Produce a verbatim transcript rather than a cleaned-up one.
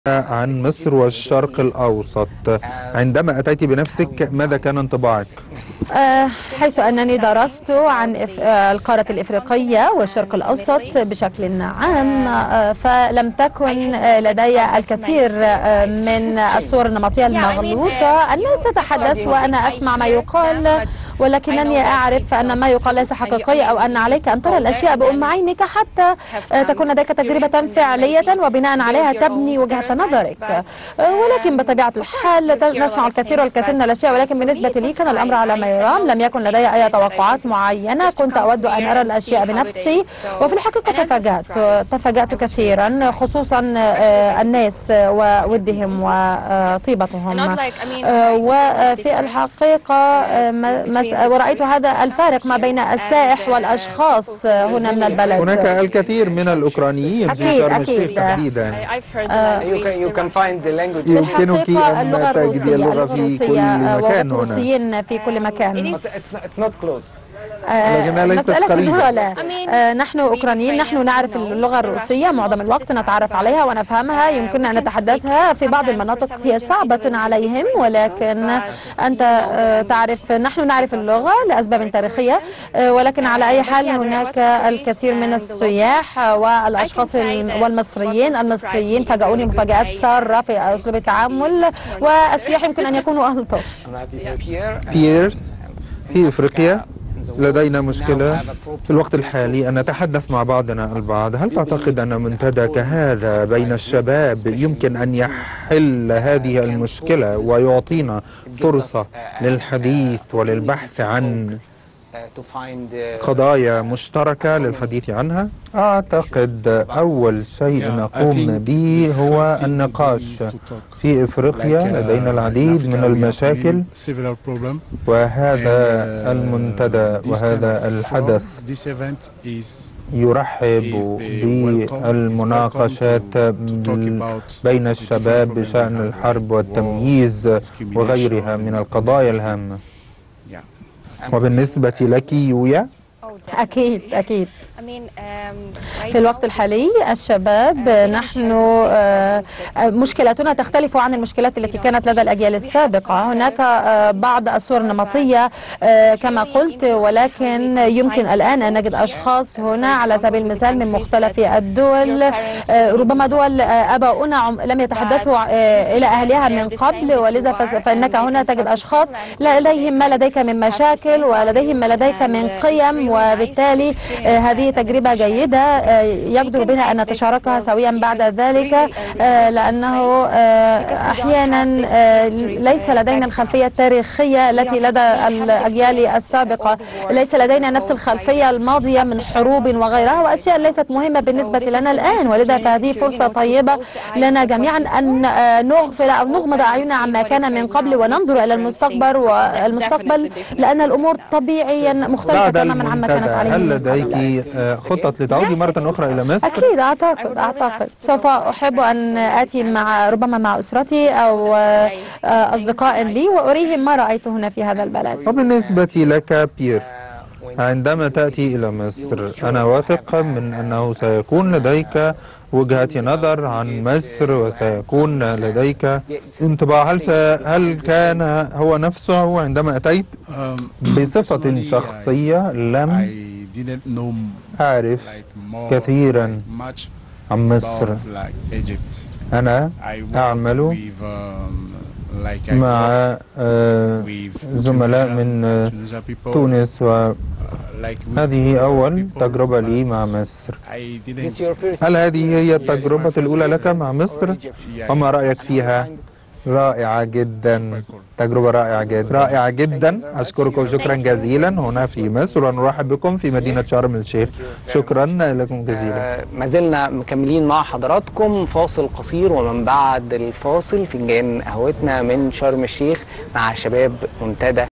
عن مصر والشرق الأوسط. عندما أتيت بنفسك ماذا كان انطباعك؟ أه حيث أنني درست عن القارة الإفريقية والشرق الأوسط بشكل عام، أه فلم تكن لدي الكثير من الصور النمطية المغلوطة. الناس تتحدث وأنا أسمع ما يقال، ولكنني أعرف أن ما يقال ليس حقيقي، أو أن عليك أن ترى الأشياء بأم عينك حتى تكون لديك تجربة فعلية وبناء عليها تبني وجهة نظرك. ولكن بطبيعة الحال نسمع الكثير والكثير من الأشياء، ولكن بالنسبة لي كان الأمر على ما يرام. لم يكن لدي أي توقعات معينة، كنت أود أن أرى الأشياء بنفسي، وفي الحقيقة تفاجأت تفاجأت كثيرا، خصوصا الناس وودهم وطيبتهم. وفي الحقيقة ورأيت هذا الفارق ما بين السائح والأشخاص هنا من البلد. هناك الكثير من الأوكرانيين في شرم الشيخ تحديدا. يمكنك أن تجدي اللغة في كل مكان هنا. في كل مكان. لكنها ليست قريبة. آه نحن أوكرانيين، نحن نعرف اللغة الروسية معظم الوقت، نتعرف عليها ونفهمها، يمكننا أن نتحدثها. في بعض المناطق هي صعبة عليهم، ولكن أنت آه تعرف نحن نعرف اللغة لأسباب تاريخية. آه ولكن على أي حال هناك الكثير من السياح والأشخاص والمصريين المصريين فاجأوني مفاجآت سارة في أسلوب التعامل، والسياح يمكن أن يكونوا ألطف. بيير، في إفريقيا لدينا مشكلة في الوقت الحالي أن نتحدث مع بعضنا البعض. هل تعتقد أن منتدى كهذا بين الشباب يمكن أن يحل هذه المشكلة ويعطينا فرصة للحديث وللبحث عن قضايا مشتركة للحديث عنها؟ أعتقد أول شيء نقوم به هو النقاش. في إفريقيا لدينا العديد من المشاكل، وهذا المنتدى وهذا الحدث يرحب بالمناقشات بين الشباب بشأن الحرب والتمييز وغيرها من القضايا الهامة. وبالنسبة لك يويا؟ أكيد أكيد. في الوقت الحالي الشباب نحن مشكلتنا تختلف عن المشكلات التي كانت لدى الأجيال السابقة. هناك بعض الصور النمطية كما قلت، ولكن يمكن الآن أن نجد أشخاص هنا على سبيل المثال من مختلف الدول، ربما دول آباؤنا لم يتحدثوا إلى أهلها من قبل، ولذا فإنك هنا تجد أشخاص لديهم ما لديك من مشاكل ولديهم ما لديك من قيم، وبالتالي هذه تجربة جيدة يقدر بنا أن نتشاركها سويا بعد ذلك، لأنه أحيانا ليس لدينا الخلفية التاريخية التي لدى الأجيال السابقة، ليس لدينا نفس الخلفية الماضية من حروب وغيرها، وأشياء ليست مهمة بالنسبة لنا الآن. ولذا فهذه فرصة طيبة لنا جميعا أن نغفل أو نغمض أعيننا عما كان من قبل وننظر إلى المستقبل والمستقبل لأن الأمور طبيعيا مختلفة تماما عما كانت عليه. هل لديك خطط لتعودي مرة أخرى إلى مصر؟ أكيد، أعتقد أعتقد سوف أحب أن آتي مع ربما مع أسرتي أو أصدقاء لي وأريهم ما رأيت هنا في هذا البلد. وبالنسبة لك بيير، عندما تأتي إلى مصر أنا واثق من أنه سيكون لديك وجهة نظر عن مصر وسيكون لديك انطباع. هل هل كان هو نفسه عندما أتيت؟ بصفة شخصية لم أعرف كثيرا عن مصر. أنا أعمل مع زملاء من تونس، وهذه أول تجربة لي مع مصر. هل هذه هي التجربة الأولى لك مع مصر؟ وما رأيك فيها؟ رائعة جدا، تجربة رائعة جدا رائعة جدا. أشكركم شكرا جزيلا هنا في مصر، ونرحب بكم في مدينة شرم الشيخ. شكرا لكم جزيلا. ما زلنا مكملين مع حضراتكم، فاصل قصير ومن بعد الفاصل فنجان قهوتنا من شرم الشيخ مع شباب منتدى